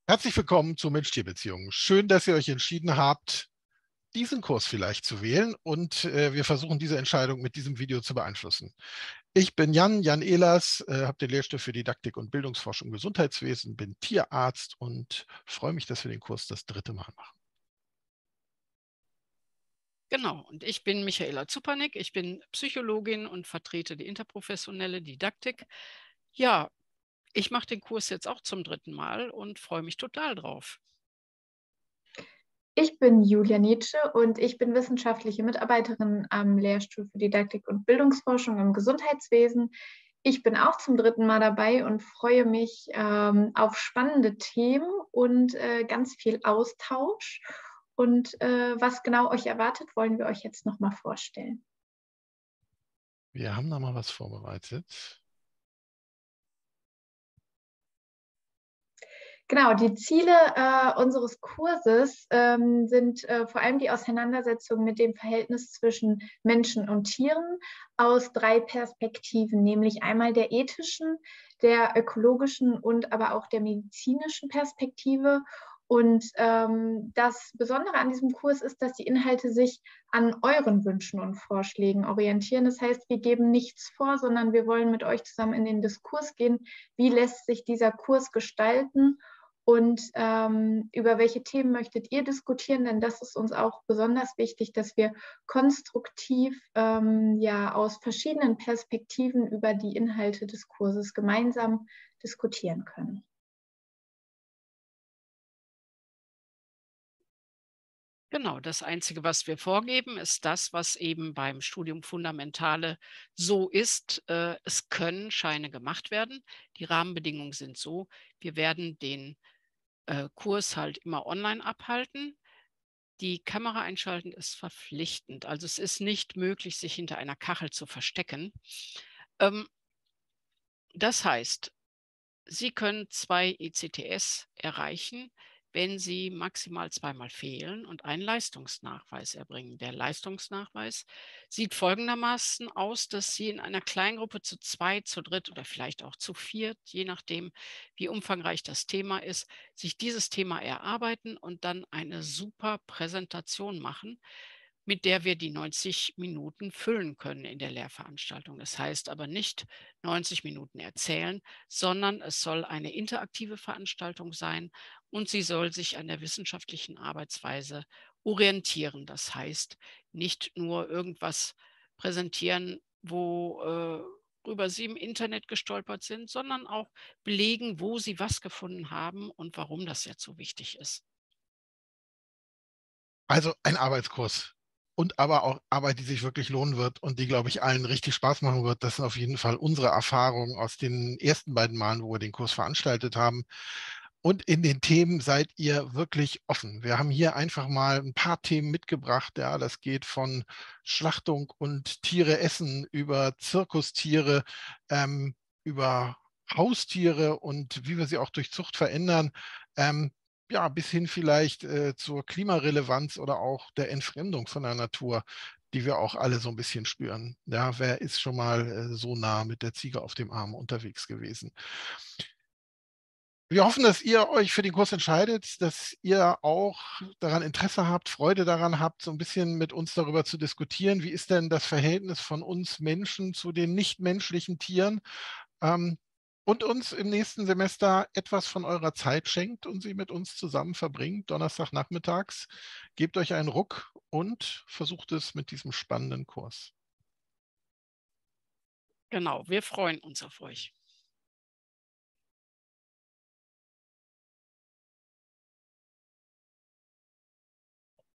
Herzlich willkommen zu Mensch-Tier-Beziehungen. Schön, dass ihr euch entschieden habt, diesen Kurs vielleicht zu wählen und wir versuchen diese Entscheidung mit diesem Video zu beeinflussen. Ich bin Jan Ehlers, habe den Lehrstuhl für Didaktik und Bildungsforschung im Gesundheitswesen, bin Tierarzt und freue mich, dass wir den Kurs das dritte Mal machen. Genau, und ich bin Michaela Zupanek, ich bin Psychologin und vertrete die interprofessionelle Didaktik. Ja, ich mache den Kurs jetzt auch zum dritten Mal und freue mich total drauf. Ich bin Julia Nietzsche und ich bin wissenschaftliche Mitarbeiterin am Lehrstuhl für Didaktik und Bildungsforschung im Gesundheitswesen. Ich bin auch zum dritten Mal dabei und freue mich auf spannende Themen und ganz viel Austausch. Und was genau euch erwartet, wollen wir euch jetzt nochmal vorstellen. Wir haben da mal was vorbereitet. Genau, die Ziele unseres Kurses sind vor allem die Auseinandersetzung mit dem Verhältnis zwischen Menschen und Tieren aus 3 Perspektiven, nämlich einmal der ethischen, der ökologischen und aber auch der medizinischen Perspektive. Und das Besondere an diesem Kurs ist, dass die Inhalte sich an euren Wünschen und Vorschlägen orientieren. Das heißt, wir geben nichts vor, sondern wir wollen mit euch zusammen in den Diskurs gehen. Wie lässt sich dieser Kurs gestalten? Und über welche Themen möchtet ihr diskutieren? Denn das ist uns auch besonders wichtig, dass wir konstruktiv aus verschiedenen Perspektiven über die Inhalte des Kurses gemeinsam diskutieren können. Genau, das Einzige, was wir vorgeben, ist das, was eben beim Studium Fundamentale so ist. Es können Scheine gemacht werden. Die Rahmenbedingungen sind so, wir werden den Kurs halt immer online abhalten. Die Kamera einschalten ist verpflichtend. Also es ist nicht möglich, sich hinter einer Kachel zu verstecken. Das heißt, Sie können 2 ECTS erreichen, wenn Sie maximal 2-mal fehlen und einen Leistungsnachweis erbringen. Der Leistungsnachweis sieht folgendermaßen aus, dass Sie in einer Kleingruppe zu 2, zu dritt oder vielleicht auch zu 4, je nachdem, wie umfangreich das Thema ist, sich dieses Thema erarbeiten und dann eine super Präsentation machen, mit der wir die 90 Minuten füllen können in der Lehrveranstaltung. Das heißt aber nicht 90 Minuten erzählen, sondern es soll eine interaktive Veranstaltung sein und sie soll sich an der wissenschaftlichen Arbeitsweise orientieren. Das heißt, nicht nur irgendwas präsentieren, worüber Sie im Internet gestolpert sind, sondern auch belegen, wo Sie was gefunden haben und warum das jetzt so wichtig ist. Also ein Arbeitskurs und aber auch Arbeit, die sich wirklich lohnen wird und die, glaube ich, allen richtig Spaß machen wird. Das sind auf jeden Fall unsere Erfahrungen aus den ersten beiden Malen, wo wir den Kurs veranstaltet haben. Und in den Themen seid ihr wirklich offen. Wir haben hier einfach mal ein paar Themen mitgebracht. Ja, das geht von Schlachtung und Tiere essen über Zirkustiere, über Haustiere und wie wir sie auch durch Zucht verändern. Ja, bis hin vielleicht zur Klimarelevanz oder auch der Entfremdung von der Natur, die wir auch alle so ein bisschen spüren. Ja, wer ist schon mal so nah mit der Ziege auf dem Arm unterwegs gewesen? Wir hoffen, dass ihr euch für den Kurs entscheidet, dass ihr auch daran Interesse habt, Freude daran habt, so ein bisschen mit uns darüber zu diskutieren. Wie ist denn das Verhältnis von uns Menschen zu den nichtmenschlichen Tieren? Ähm, und uns im nächsten Semester etwas von eurer Zeit schenkt und sie mit uns zusammen verbringt, Donnerstagnachmittags. Gebt euch einen Ruck und versucht es mit diesem spannenden Kurs. Genau, wir freuen uns auf euch.